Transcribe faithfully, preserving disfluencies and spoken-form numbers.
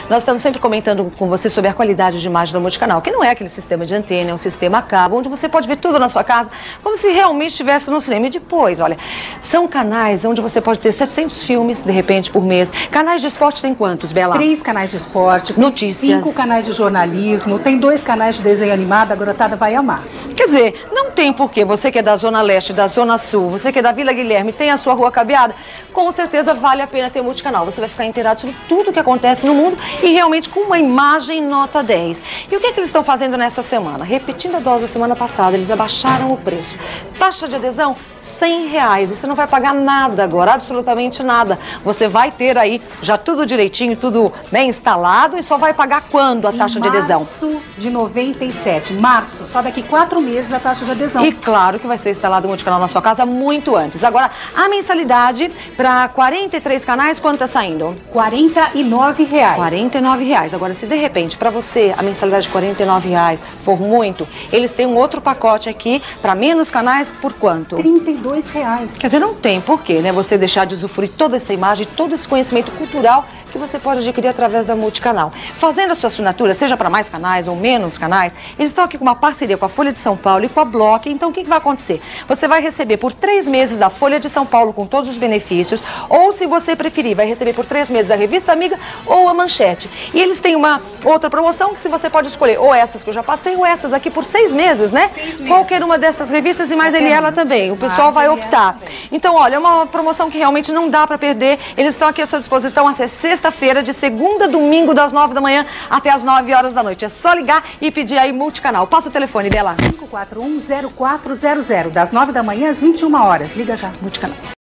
Nós estamos sempre comentando com você sobre a qualidade de imagem da Multicanal, que não é aquele sistema de antena, é um sistema a cabo, onde você pode ver tudo na sua casa, como se realmente estivesse no cinema. E depois, olha, são canais onde você pode ter setecentos filmes, de repente, por mês. Canais de esporte tem quantos, Bela? Três canais de esporte, notícias, cinco canais de jornalismo, tem dois canais de desenho animado, a garotada vai amar. Quer dizer, não tem porquê, você que é da Zona Leste, da Zona Sul, você que é da Vila Guilherme, tem a sua rua cabeada, com certeza vale a pena ter Multicanal. Você vai ficar inteirado sobre tudo o que acontece no mundo e realmente com uma imagem nota dez. E o que, é que eles estão fazendo nessa semana? Repetindo a dose da semana passada, eles abaixaram o preço. Taxa de adesão, cem reais. E você não vai pagar nada agora, absolutamente nada. Você vai ter aí já tudo direitinho, tudo bem instalado e só vai pagar quando a taxa em de adesão? Março de noventa e sete. Março, só daqui quatro meses a taxa de adesão. E claro que vai ser instalado o Multicanal na sua casa muito antes. Agora, a mensalidade para quarenta e três canais, quanto está saindo? quarenta e nove reais. quarenta e nove reais. Agora, se de repente, para você, a mensalidade de quarenta e nove reais for muito, eles têm um outro pacote aqui para menos canais por quanto? trinta e dois reais. Quer dizer, não tem porquê, né? Você deixar de usufruir toda essa imagem, todo esse conhecimento cultural que você pode adquirir através da Multicanal. Fazendo a sua assinatura, seja para mais canais ou menos canais, eles estão aqui com uma parceria com a Folha de São Paulo e com a Block. Então, o que, que vai acontecer? Você vai receber por três meses a Folha de São Paulo com todos os benefícios, ou, se você preferir, vai receber por três meses a Revista Amiga ou a Manchete. E eles têm uma outra promoção que se você pode escolher ou essas que eu já passei ou essas aqui por seis meses, né? Seis meses. Qualquer uma dessas revistas e mais ele e ela também. O pessoal vai optar. Então, olha, é uma promoção que realmente não dá para perder. Eles estão aqui à sua disposição até sexta-feira, de segunda a domingo, das nove da manhã até as nove horas da noite. É só ligar e pedir aí Multicanal. Passa o telefone dela. cinco quatro um, zero quatro zero zero, das nove da manhã às vinte e uma horas. Liga já. Multicanal.